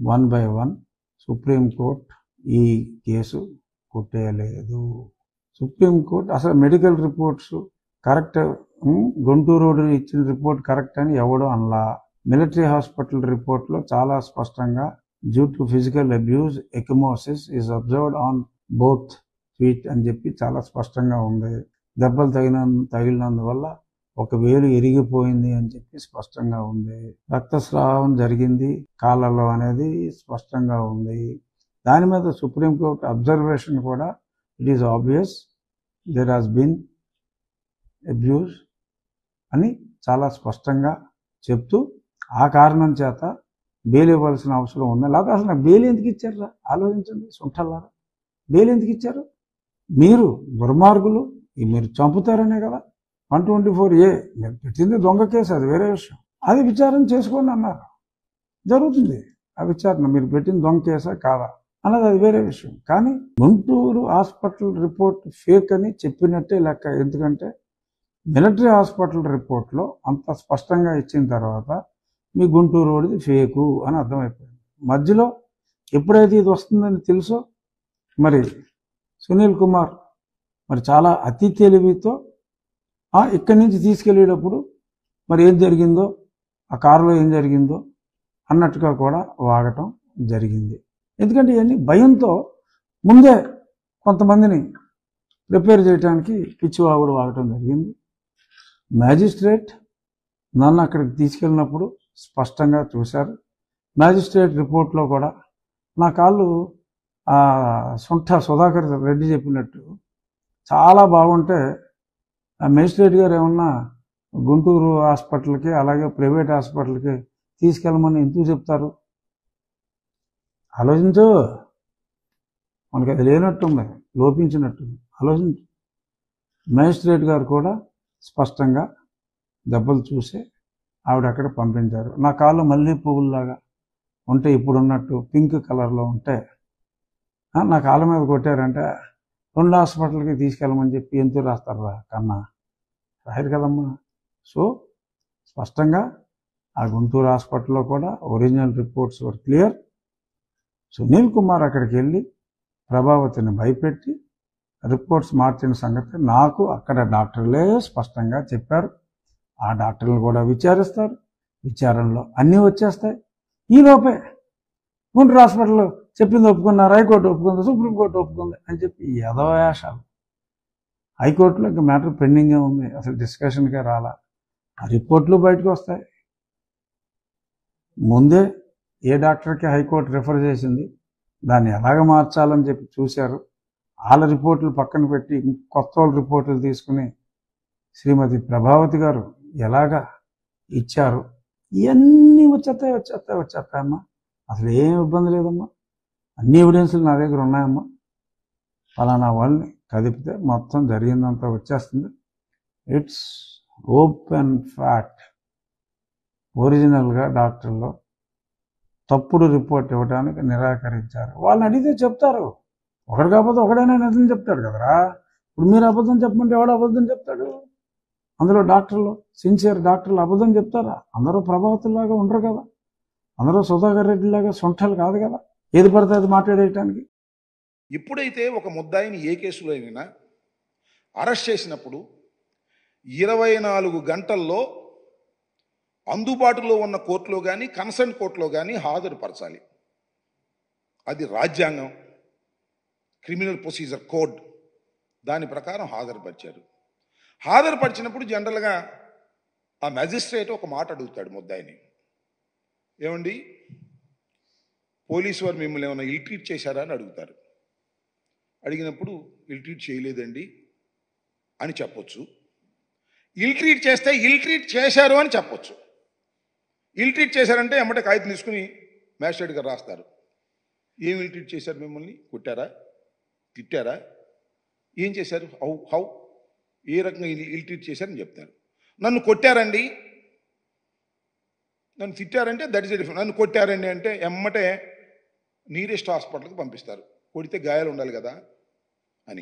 One by one supreme court ఈ case కొట్టేయలేదు. Supreme court అసలు medical reports correct, Guntur road ఇచ్చిన రిపోర్ట్ కరెక్ట్ అని ఎవడో అనలా. మిలిటరీ హాస్పిటల్ రిపోర్ట్లో చాలా స్పష్టంగా due to physical abuse ecchymosis is observed on both feet అని చెప్పి చాలా స్పష్టంగా ఉంది. దెబ్బలు తగిలినందువల్ల ఒక వేలు ఇరిగిపోయింది అని చెప్పి స్పష్టంగా ఉంది. రక్తస్రావం జరిగింది కాళ్ళలో అనేది స్పష్టంగా ఉంది. దాని మీద సుప్రీంకోర్టు అబ్జర్వేషన్ కూడా it is obvious there has been abuse అని చాలా స్పష్టంగా చెప్తూ ఆ కారణం చేత బెయిల్ ఇవ్వాల్సిన అవసరం ఉంది. లేకపోతే అసలు బెయిల్ ఎందుకు ఇచ్చారా ఆలోచించండి. సొంటల్లారా బెయిల్ ఎందుకు ఇచ్చారు? మీరు దుర్మార్గులు, మీరు చంపుతారనే కదా 124A మీరు పెట్టింది దొంగ కేసు, అది వేరే విషయం. అది విచారణ చేసుకోండి అన్నారు. జరుగుతుంది ఆ విచారణ. మీరు పెట్టిన దొంగ కేసా కాదా అన్నది అది వేరే విషయం. కానీ గుంటూరు హాస్పిటల్ రిపోర్ట్ ఫేక్ అని చెప్పినట్టే లెక్క. ఎందుకంటే మిలిటరీ హాస్పిటల్ రిపోర్ట్లో అంత స్పష్టంగా ఇచ్చిన తర్వాత మీ గుంటూరు రోడ్డుది ఫేకు అని అర్థమైపోయింది. మధ్యలో ఎప్పుడైతే ఇది వస్తుందని తెలుసో మరి సునీల్ కుమార్ మరి చాలా అతి తెలివితో ఇక్కడి నుంచి తీసుకెళ్ళేటప్పుడు మరి ఏం జరిగిందో, ఆ కారులో ఏం జరిగిందో అన్నట్టుగా కూడా వాగటం జరిగింది. ఎందుకంటే ఇవన్నీ భయంతో ముందే కొంతమందిని ప్రిపేర్ చేయడానికి పిచ్చివాగుడు వాగటం జరిగింది. మ్యాజిస్ట్రేట్ నన్ను అక్కడికి తీసుకెళ్ళినప్పుడు స్పష్టంగా చూశారు. మ్యాజిస్ట్రేట్ రిపోర్ట్లో కూడా నా కాళ్ళు సుధాకర్ రెడ్డి చెప్పినట్టు చాలా బాగుంటే మేజిస్ట్రేట్ గారు ఏమన్నా గుంటూరు హాస్పిటల్కి అలాగే ప్రైవేట్ హాస్పిటల్కి తీసుకెళ్ళమని ఎందుకు చెప్తారు? ఆలోచించు. మనకి అది లేనట్టుంది, లోపించినట్టుంది. ఆలోచించు. మేజిస్ట్రేట్ గారు కూడా స్పష్టంగా దెబ్బలు చూసి ఆవిడ అక్కడ పంపించారు. నా కాళ్ళు మల్లె పువ్వుల్లాగా ఉంటే ఇప్పుడున్నట్టు పింక్ కలర్లో ఉంటే నా కాళ్ళ మీద కొట్టారంటే 2 హాస్పిటల్కి తీసుకెళ్ళమని చెప్పి ఎందుకు రాస్తారా కన్నా? రాయరు కదమ్మా. సో స్పష్టంగా ఆ గుంటూరు హాస్పిటల్లో కూడా original reports were clear. Sunil Kumar అక్కడికి వెళ్ళి ప్రభావతిని భయపెట్టి రిపోర్ట్స్ మార్చిన సంగతి నాకు అక్కడ డాక్టర్లే స్పష్టంగా చెప్పారు. ఆ డాక్టర్లు కూడా విచారిస్తారు. విచారణలో అన్నీ వచ్చేస్తాయి. ఈలోపే గుంటూరు హాస్పిటల్ చెప్పింది ఒప్పుకున్నారు, హైకోర్టు ఒప్పుకుంది, సుప్రీంకోర్టు ఒప్పుకుంది అని చెప్పి యథావేషాలు. హైకోర్టులో ఇంకా మ్యాటర్ పెండింగే ఉంది, అసలు డిస్కషన్కే రాలా. ఆ రిపోర్ట్లు బయటకు వస్తాయి. ముందే ఏ డాక్టర్కి హైకోర్టు రిఫర్ చేసింది దాన్ని ఎలాగ మార్చాలని చెప్పి చూశారు. వాళ్ళ రిపోర్ట్లు పక్కన పెట్టి కొత్త వాళ్ళ రిపోర్ట్లు తీసుకుని శ్రీమతి ప్రభావతి గారు ఎలాగా ఇచ్చారు. ఇవన్నీ వచ్చేస్తాయమ్మా. అసలు ఏం ఇబ్బంది లేదమ్మా. అన్ని ఎవిడెన్స్లు నా దగ్గర ఉన్నాయమ్మా. ఫలానా వాళ్ళని కదిపితే మొత్తం జరిగిందంతా వచ్చేస్తుంది. It's open fact. ఒరిజినల్గా డాక్టర్లు తప్పుడు రిపోర్ట్ ఇవ్వడానికి నిరాకరించారు. వాళ్ళని అడిగితే చెప్తారు. ఒకటి కాకపోతే ఒకడైనా నిజం చెప్తాడు కదరా. ఇప్పుడు మీరు అబద్ధం చెప్పమంటే ఎవడు అబద్ధం చెప్తాడు? అందులో డాక్టర్లు, సిన్సియర్ డాక్టర్లు అబద్ధం చెప్తారా? అందరూ ప్రభావితులాగా ఉండరు కదా. అందరూ సుధాకర్ రెడ్డి లాగా సొంటలు కాదు కదా ఏది పడితే అది మాట్లాడేయటానికి. ఎప్పుడైతే ఒక ముద్దాయిని ఏ కేసులో అయినా అరెస్ట్ చేసినప్పుడు 24 గంటల్లో అందుబాటులో ఉన్న కోర్టులో కానీ కన్సర్న్ కోర్టులో కానీ హాజరుపరచాలి. అది రాజ్యాంగం, క్రిమినల్ ప్రొసీజర్ కోడ్ దాని ప్రకారం హాజరుపరిచారు. హాజరుపరిచినప్పుడు జనరల్గా ఆ మ్యాజిస్ట్రేట్ ఒక మాట అడుగుతాడు ముద్దాయిని, ఏమండి పోలీసు వారు మిమ్మల్ని ఏమైనా ఇల్ ట్రీట్ చేశారా అని అడుగుతారు. అడిగినప్పుడు ఇల్ ట్రీట్ చేయలేదండి అని చెప్పొచ్చు. ఇల్ ట్రీట్ చేస్తే ఇల్ ట్రీట్ చేశారు అని చెప్పొచ్చు. ఇల్ ట్రీట్ చేశారంటే ఎమ్మటే కాగితం తీసుకుని మ్యాజిస్ట్రేట్ గారు రాస్తారు. ఏం ఇల్ ట్రీట్ చేశారు? మిమ్మల్ని కొట్టారా, తిట్టారా, ఏం చేశారు, హౌ ఏ రకంగా ఇల్ ట్రీట్ చేశారని చెప్తారు. నన్ను కొట్టారండి, నన్ను తిట్టారంటే దట్ ఇస్ డిఫరెంట్. నన్ను కొట్టారండి అంటే ఎమ్మటే నీరెస్ట్ హాస్పిటల్కి పంపిస్తారు. కొడితే గాయాలు ఉండాలి కదా అని.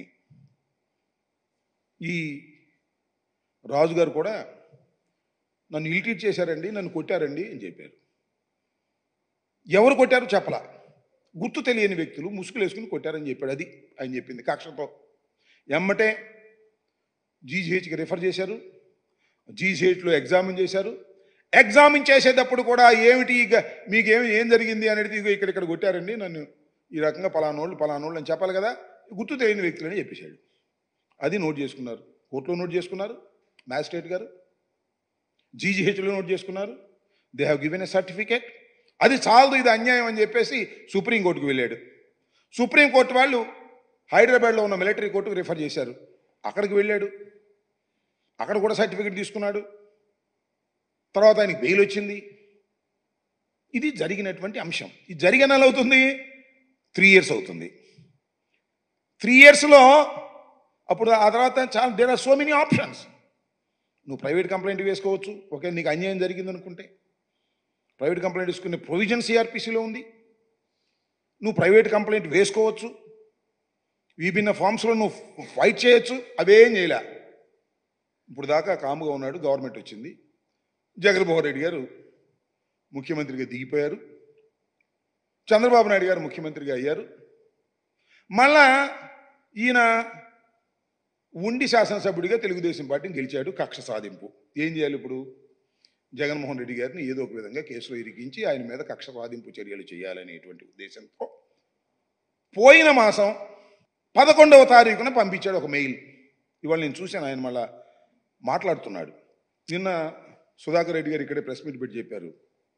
ఈ రాజుగారు కూడా నన్ను ఇల్ ట్రీట్ చేశారండి, నన్ను కొట్టారండి అని చెప్పారు. ఎవరు కొట్టారు చెప్పలా. గుర్తు తెలియని వ్యక్తులు ముసుగులు వేసుకుని కొట్టారని చెప్పాడు. అది ఆయన చెప్పింది కక్షతో. ఎమ్మటే జీజీహెచ్కి రిఫర్ చేశారు. జీజీహెచ్లో ఎగ్జామిన్ చేశారు. ఎగ్జామిన్ చేసేటప్పుడు కూడా ఏమిటి మీకు ఏం జరిగింది అనేది ఇక్కడ కొట్టారండి నన్ను, ఈ రకంగా పలానోళ్ళు అని చెప్పాలి కదా, గుర్తు తెలియని వ్యక్తులని చెప్పేశాడు. అది నోట్ చేసుకున్నారు, కోర్టులో నోట్ చేసుకున్నారు, మ్యాజిస్ట్రేట్ గారు జీజీహెచ్లో నోట్ చేసుకున్నారు. They have given a certificate. అది చాలదు, ఇది అన్యాయం అని చెప్పేసి సుప్రీంకోర్టుకు వెళ్ళాడు. సుప్రీంకోర్టు వాళ్ళు హైదరాబాద్లో ఉన్న మిలిటరీ కోర్టుకు రిఫర్ చేశారు. అక్కడికి వెళ్ళాడు, అక్కడ కూడా సర్టిఫికేట్ తీసుకున్నాడు. తర్వాత ఆయనకి బెయిల్ వచ్చింది. ఇది జరిగినటువంటి అంశం. ఇది జరిగిన నెల అవుతుంది, 3 years అవుతుంది. 3 yearsలో అప్పుడు ఆ తర్వాత చాలా there are so many options. నువ్వు ప్రైవేట్ కంప్లైంట్ వేసుకోవచ్చు, ఓకే, నీకు అన్యాయం జరిగింది అనుకుంటే ప్రైవేట్ కంప్లైంట్ వేసుకునే ప్రొవిజన్ సిఆర్పిసిలో ఉంది. నువ్వు ప్రైవేట్ కంప్లైంట్ వేసుకోవచ్చు, విభిన్న ఫామ్స్లో నువ్వు ఫైట్ చేయొచ్చు. అవేం చేయలే. ఇప్పుడు దాకా కాముగా ఉన్నాడు. గవర్నమెంట్ వచ్చింది, జగన్మోహన్ రెడ్డి గారు ముఖ్యమంత్రిగా దిగిపోయారు, చంద్రబాబు నాయుడు గారు ముఖ్యమంత్రిగా అయ్యారు. మళ్ళా ఈయన ఉండి శాసనసభ్యుడిగా తెలుగుదేశం పార్టీని గెలిచాడు. కక్ష సాధింపు. ఏం చేయాలి ఇప్పుడు? జగన్మోహన్ రెడ్డి గారిని ఏదో ఒక విధంగా కేసులో ఇరికించి ఆయన మీద కక్ష సాధింపు చర్యలు చేయాలనేటువంటి ఉద్దేశంతో పోయిన మాసం 11వ తారీఖున పంపించాడు ఒక మెయిల్. ఇవాళ నేను చూశాను, ఆయన మళ్ళా మాట్లాడుతున్నాడు. నిన్న సుధాకర్ రెడ్డి గారు ఇక్కడే ప్రెస్ మీట్ పెట్టి చెప్పారు,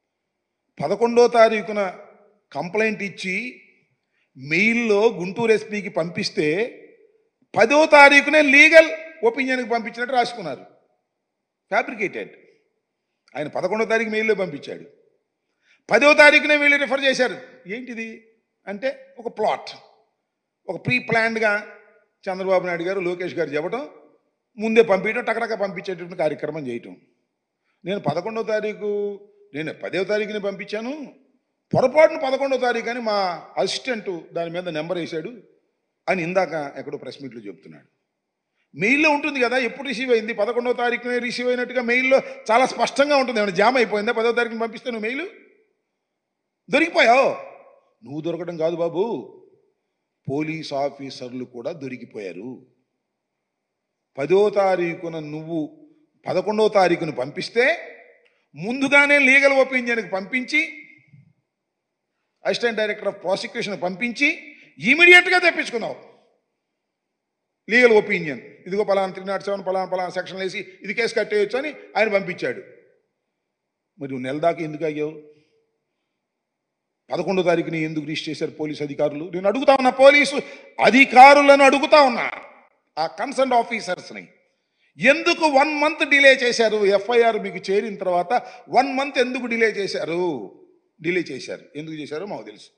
11వ తారీఖున కంప్లైంట్ ఇచ్చి మెయిల్లో గుంటూరు ఎస్పీకి పంపిస్తే 10వ తారీఖునే లీగల్ ఒపీనియన్కి పంపించినట్టు రాసుకున్నారు. ఫ్యాబ్రికేటెడ్. ఆయన 11వ తారీఖు మెయిల్లో పంపించాడు, 10వ తారీఖునే వీళ్ళు రిఫర్ చేశారు. ఏంటిది అంటే ఒక ప్లాట్, ఒక ప్రీ ప్లాన్డ్గా చంద్రబాబు నాయుడు గారు లోకేష్ గారు చెప్పడం, ముందే పంపించడం, టకటక పంపించేటువంటి కార్యక్రమం చేయటం. నేను 11వ తారీఖు, నేను 10వ తారీఖుని పంపించాను, పొరపాటును 11వ తారీఖు అని మా అసిస్టెంట్ దాని మీద నెంబర్ వేశాడు అని ఇందాక ఎక్కడో ప్రెస్ మీట్లో చెప్తున్నాడు. మెయిల్లో ఉంటుంది కదా ఎప్పుడు రిసీవ్ అయింది, 11వ తారీఖునే రిసీవ్ అయినట్టుగా మెయిల్లో చాలా స్పష్టంగా ఉంటుంది. ఏమైనా జామ్ అయిపోయిందా? 10వ తారీఖుని పంపిస్తే నువ్వు మెయిల్ దొరికిపోయావు. నువ్వు దొరకడం కాదు బాబు, పోలీస్ ఆఫీసర్లు కూడా దొరికిపోయారు. 10వ తారీఖున నువ్వు 11వ తారీఖును పంపిస్తే ముందుగానే లీగల్ ఒపీనియన్కి పంపించి, అసిస్టెంట్ డైరెక్టర్ ఆఫ్ ప్రాసిక్యూషన్ పంపించి ఇమీడియట్గా తెప్పించుకున్నావు లీగల్ ఒపీనియన్. ఇదిగో పలానా 307 పలానా సెక్షన్ వేసి ఇది కేసు కట్టేయచ్చు అని ఆయన పంపించాడు. మరి నువ్వు నెల దాకా ఎందుకు అయ్యావు? 11వ తారీఖుని ఎందుకు రిజిస్టర్ చేశారు పోలీసు అధికారులు? నేను అడుగుతా ఉన్నా, పోలీసు అధికారులను అడుగుతా ఉన్నా, ఆ కన్సర్న్ ఆఫీసర్స్ని ఎందుకు 1 month డిలే చేశారు? ఎఫ్ఐఆర్ మీకు చేరిన తర్వాత 1 month ఎందుకు డిలే చేశారు? ఎందుకు చేశారో మాకు తెలుసు.